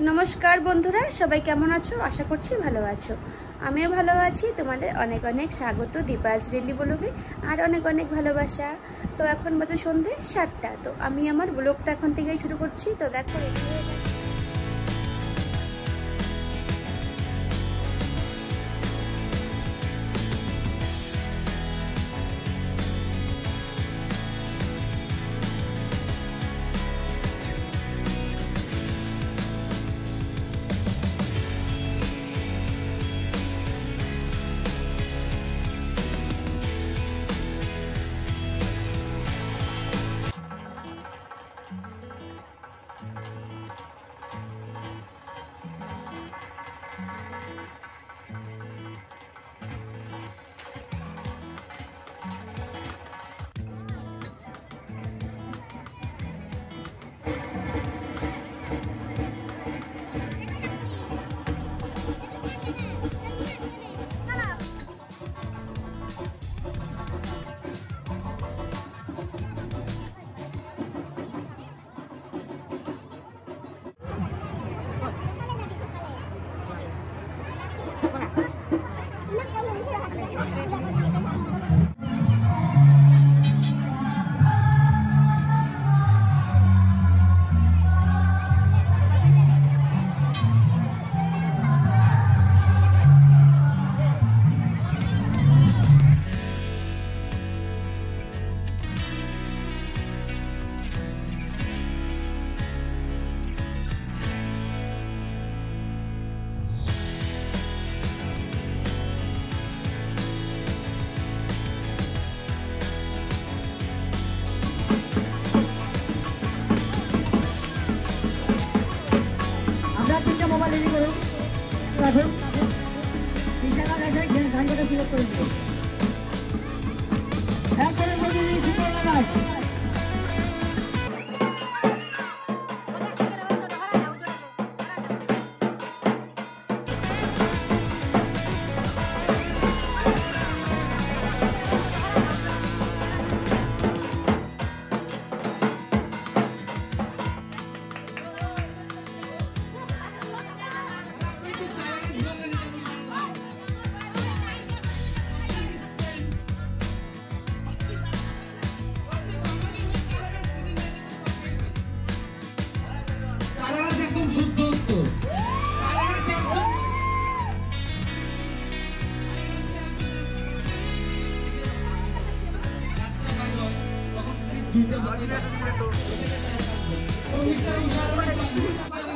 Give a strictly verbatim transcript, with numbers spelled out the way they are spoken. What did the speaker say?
नमस्कार बंधुरा सबाई केमन आछो आशा करछि भालो आछो आमिও ভালো আছি। তোমাদের অনেক অনেক স্বাগত দীপাজ ডেইলি ব্লগে আর অনেক অনেক ভালোবাসা। তো এখন বাজে সন্ধ্যে সাতটা। তো আমি আমার ব্লগটা এখন থেকেই শুরু করছি। তো দেখো मोबाइल रेडी करो राखो तीसरा गाना है गान गाना सिलेक्ट कर दो एक करे बोली सुपर लगा দুইটা বাড়ি